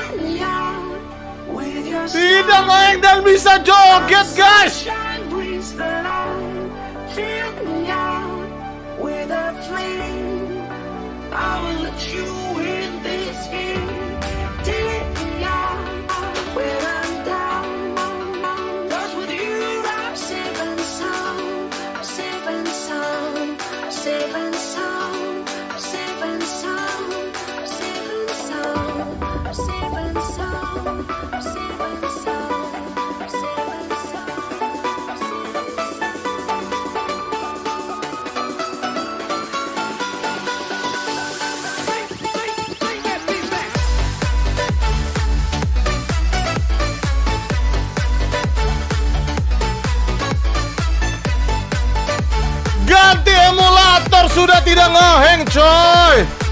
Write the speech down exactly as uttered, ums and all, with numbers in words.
Tidak main dan bisa joget, guys. Ganti emulator, sudah tidak ngeheng, coy.